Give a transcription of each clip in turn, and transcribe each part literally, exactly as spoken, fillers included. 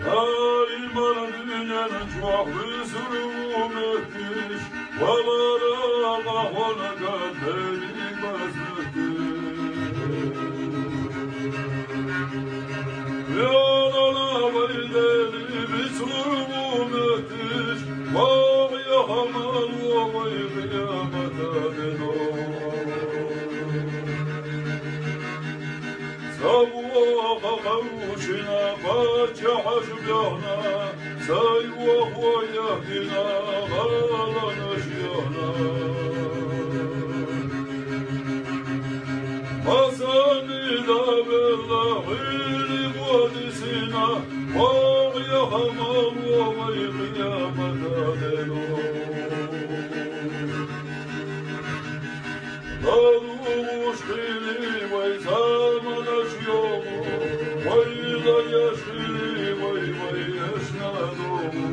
Daiman dünyanın çok hüsrüm etmiş, valara kahona kaderi bazıdır. Yanana baydeli biçrüm etmiş, vah yahaman vay kıyamata deno. Sabuha kavuşina kaça haşbiyana, sayvuh vayahdina galanışyana. Hasani da bellahili vadisina, vah yahaman vay kıyamata deno. Daruş kili vay zaman aşyomu, vay da yaşkili vay vay yaşnadomu.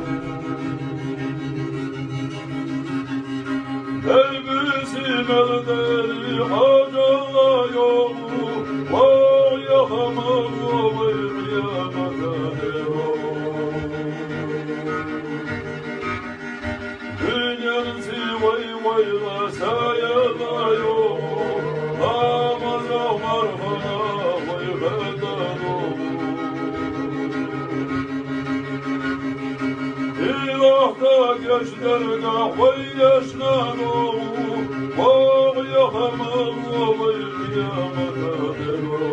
Elbisi meldeli hacala yomu, vay yahaman vay kıyamata deno. Dünyanın vay vayla sayala yomu, namaza marhana vay bedanomu. İlahda geçlergah vay yaşnanomu, vay yahaman vay kıyamata deno.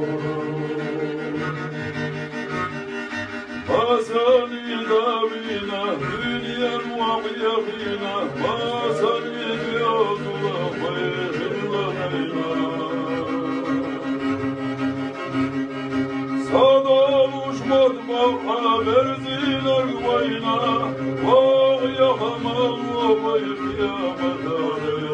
Hasani davina dünyan vakyakina, Hasani diyazula hayrillanayna. Sada uçmat baka verziler vayna, vah yahaman vay kıyamata deno.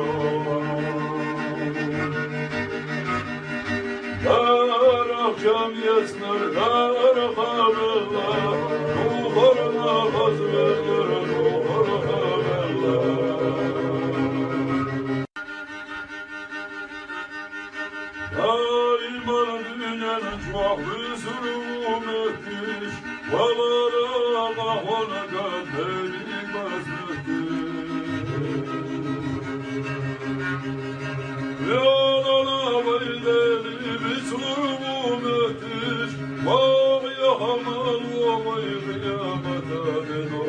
Dar akşam yesner dar havella, nuharına hazveler nuhar havella. Daiman dünyanın çok hüsrüm etmiş, valara kahona kaderi bazıdır. Yanana baydeli biçrüm etmiş, vah yahaman vay kıyamata deno.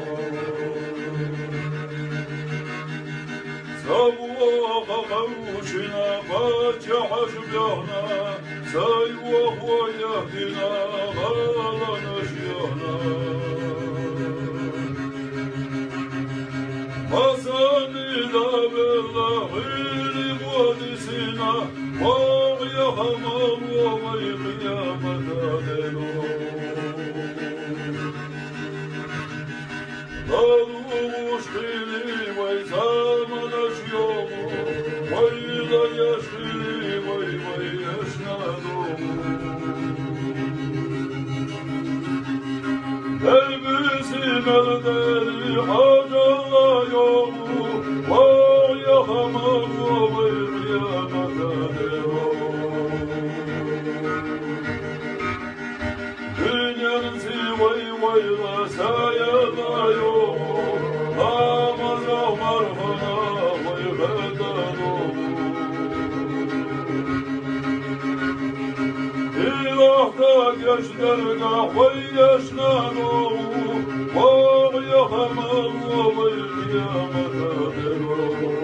Sabuha kavuşina kaça haşbiyana, sayvuh vayahdina galanışyana. Hasani da bellahili vadisina, vah yahaman vay kıyamata deno. Daruş kili vay zaman aşyomu, vay da yaşkili vay vay yaşnadomu. Elbisi meldeli hacala yomu, vay yahaman vay kıyamata deno. Dünyanın vay vayla sayala yomu, namaza marhana vay bedanomu. İlahda geçlergah vay yaşnanomu, vah yahaman vay kıyamata deno.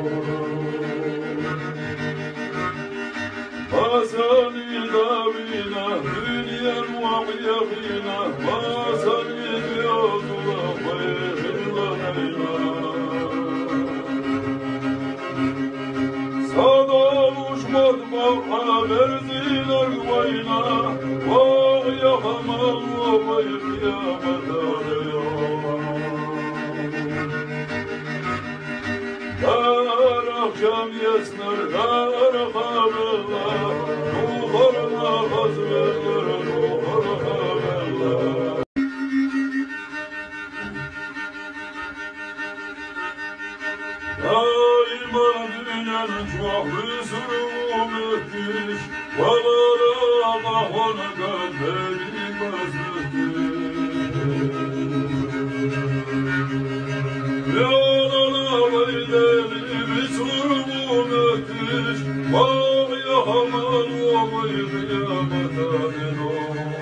Hasani davina dünyan vakyakina, Hasani diyazula hayrillanayna. Sada uçmat baka verziler vayna, vah yahaman vay kıyamata deno. Dar akşam yesner dar havella, nuharına hazveler nuhar havella. Daiman dünyanın çok hüsrüm etmiş, valara kahona kaderi bazıdır. yakamam oy kıyameten o.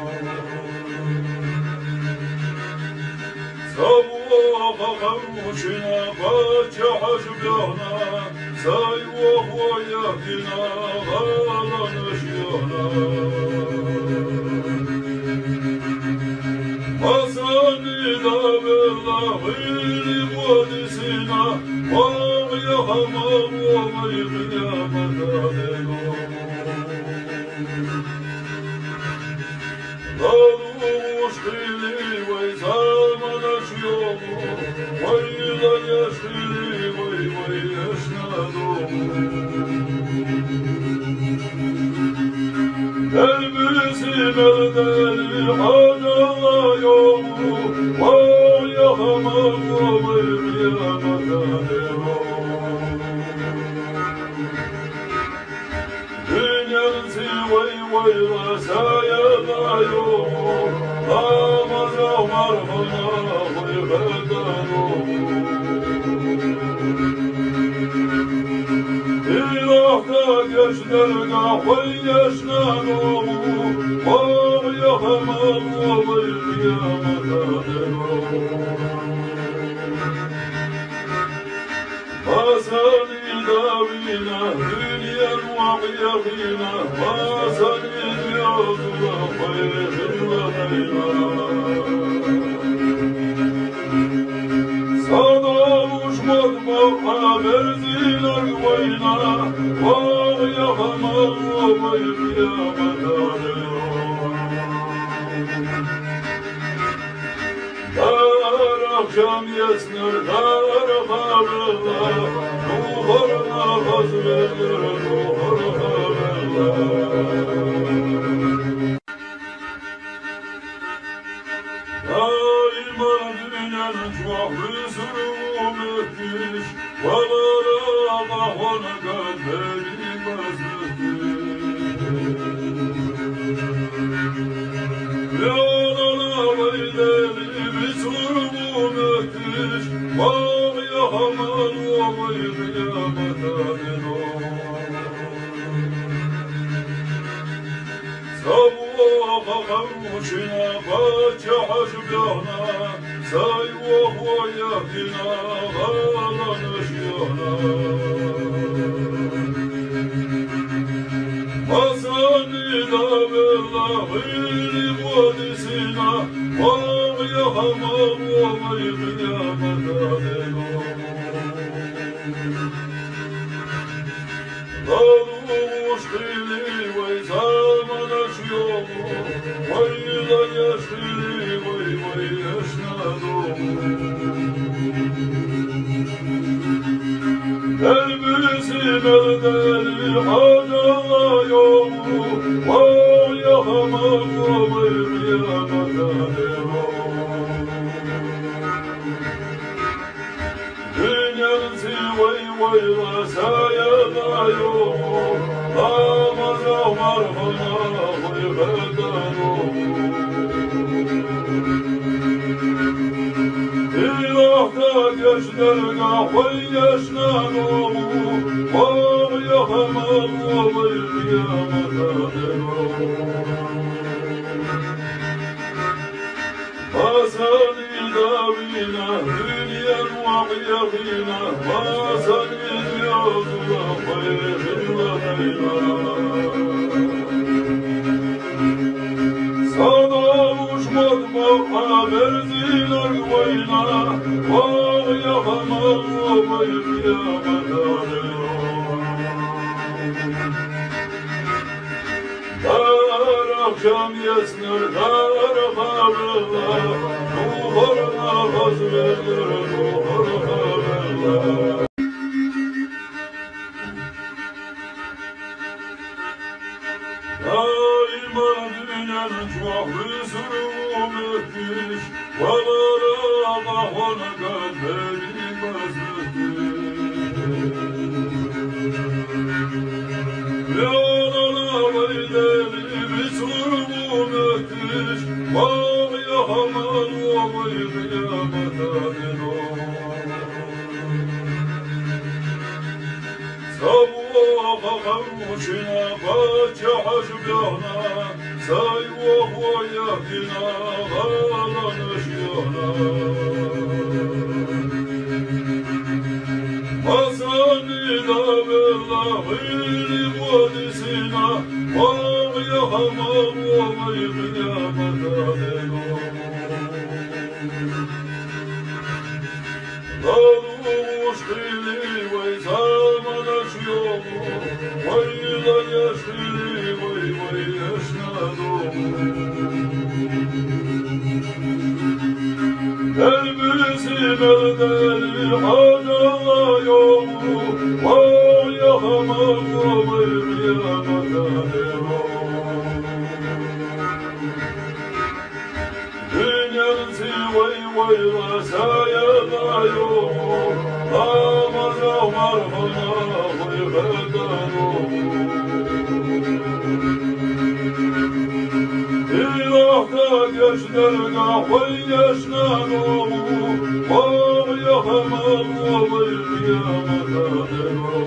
Savuğa kavuşuna kaça haşbiyana, sayvuğa koyakina ağlanışyana. Hasan-ı da bellahili vadisina, ağ yakamam oy kıyameten o. Daluş kili vay zaman açıyor, vay da yaş kili vay vay yaşnadım. Elbisim eldeli hacala yok, vay yakamam vay kıyameten o. Dünyası vay vay vasaya da yok, namaza marhana vay bedar o. İlahda geçlerine vay yaşnan o, vay yakamam vay kıyameten o. Hasan-ı davina dünyen vakiyakina, Hasan-ı diyazula hayrin vanayla. Sana uçmak makha verziler vayna, vay yakamam vay kıyameten o. Dar akşam yesner dar kabirler, ruhlarına gaz verir ruhlarına verir. Daima dünen çok hüsnü müthiş, valara kahvana kalberi gözlüktür. Yoluna vaydeli müthiş, vay yakamam vay kıyameten o. Savuğa kavuşuna kaça haşbiyana, sayvuğa koyakina ağlanışyana. Hasan-ı da bellahili vadisina, vay yakamam vay kıyameten o. Daluş kili vay zaman açıyor, vay da yaş kili vay vay yaşnadım. Elbisim eldeli hacala yok, vay yakamam vay kıyameten o. Dünyası vay vay vasaya da yok, namaza marhana vay bedar o. İlahda geçlerine vay yaşnan o, vay yakamam vay kıyameten o. Hasan-ı davina dünyen vakiyakina, Hasan-ı diyazula hayrin vanayla. Sana uçmak makha verziler vayna, vay yakamam vay kıyameten o. Dar akşam yesner dar kabirler, ruhlarına gaz verir ruhlarına verir. Daima dünen çok hüsnü müthiş, valara kahvana kalberi gözlüktür. Yoluna vaydeli müthiş, vay yakamam vay kıyameten o. Savuğa kavuşuna خموشنا باچه حشبیانا سای و خویاکینا غالا نشیانا ماسانی دا بلا غیری بودیسینا واغی همام و غی قیامتا دلو دادوش خیلی وی زمان اشیامو ویلا یشخیلی وی وی اشنادومو elbisi beldeli hacala yomu var yakamam var kıyamata delo dünyansı vay vayla sayada yomu namaza var bana vay bedanomu İlahda geçlerine koy yaşlanımı var yakamam var kıyamata delo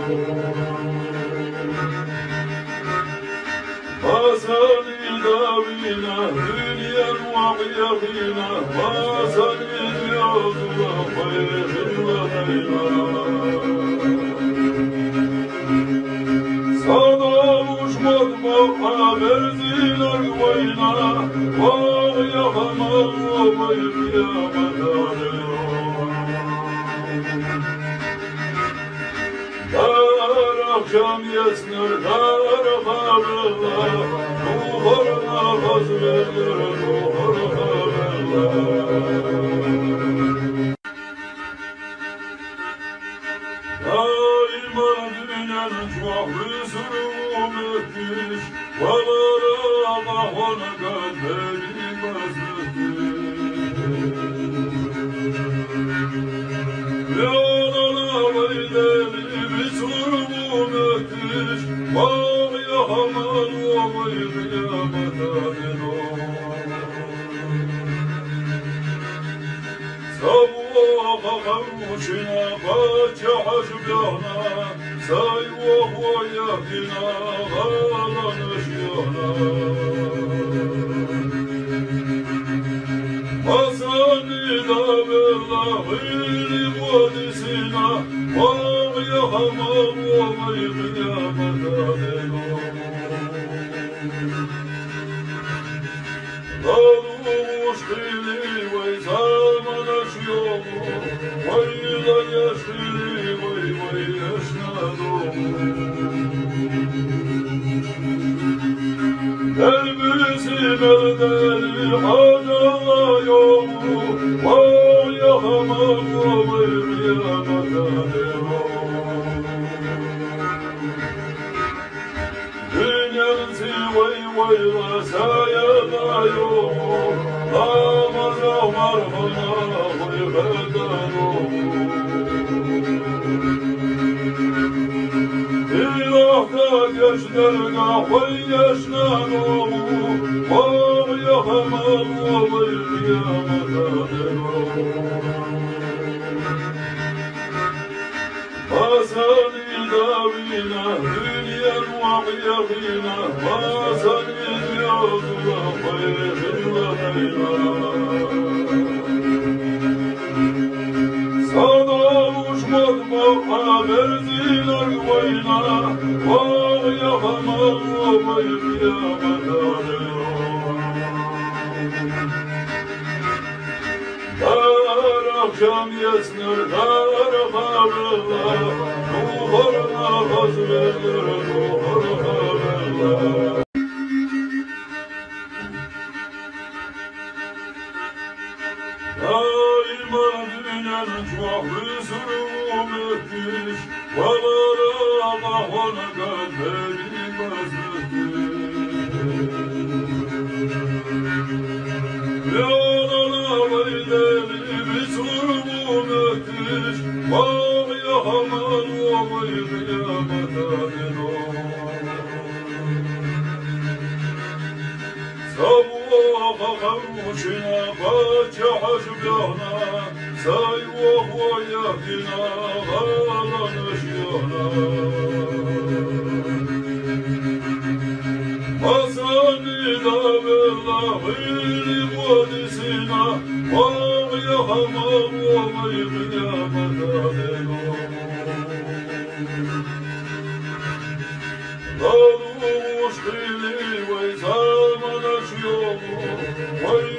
Masani davina hülyen vakyakina Masani yazıla hayrına leyla Sana uçmaz haber ziler vayna Var yakamam var kıyamata delo Dar akşam yesner dar haberla Ruhlarına gaz verir ruhlar haberla Daima dünyanın çok hüsnüm etmiş Valara kahona kalberi bazıktır Yolana vaydeli bir surbum etmiş Var yakamam var kıyamata delo Sabah kavuşuna paça haşbiyana Say ve huyakina ağlanışyana Masani da bella gıyri bodisina Var yakamam var kıyamata delo Daluş khili vay zaman aşyomu Vayla yaşkhili vay vay yaşnadomu Elbisi beldeli hacala yomu Var yakamam var kıyamata delo Dünyansı vay vayla sayada yomu Namaza var bana vay bedanomu İlahda geçlerine koy yaşlanımı Var yakamam var kıyamata delo Masani davina hülyen vakyakina Masani yazıla hayrına leyla Sana uçmaz haber ziler vayna Var yakamam var kıyamata delo Dar akşam yesner dar haberla Ruhlarına gaz verir ruhlar haberla Daima dünyanın çok hüsnüm etmiş Valara kahona kalberi bazıktır Yolana vaydeli bir surbum etmiş Var yakamam var kıyamata delo Sabah kavuşuna paça haşbiyana Say ve huyakina ağlanışyana غير بودسنا ويا همام ويا مدامنا ضلوا مشكلي ويزامنا شيوخ